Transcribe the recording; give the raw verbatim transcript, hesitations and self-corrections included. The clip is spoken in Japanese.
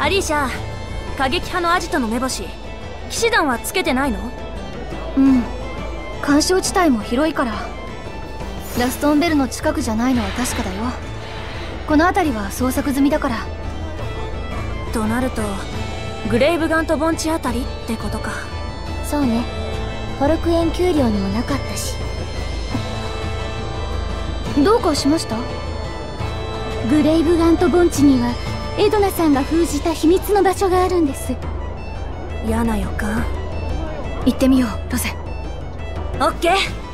アリーシャ、過激派のアジトの目星騎士団はつけてないの？ うん、干渉地帯も広いから。ラストンベルの近くじゃないのは確かだよ。この辺りは捜索済みだから。 となるとグレイブガント盆地あたりってことか。 そうね、ホルクエン丘陵にもなかったし。 どうかしました？ グレイブガント盆地にはエドナさんが封じた秘密の場所があるんです。 嫌な予感。 行ってみよう、ロゼ。 オッケー。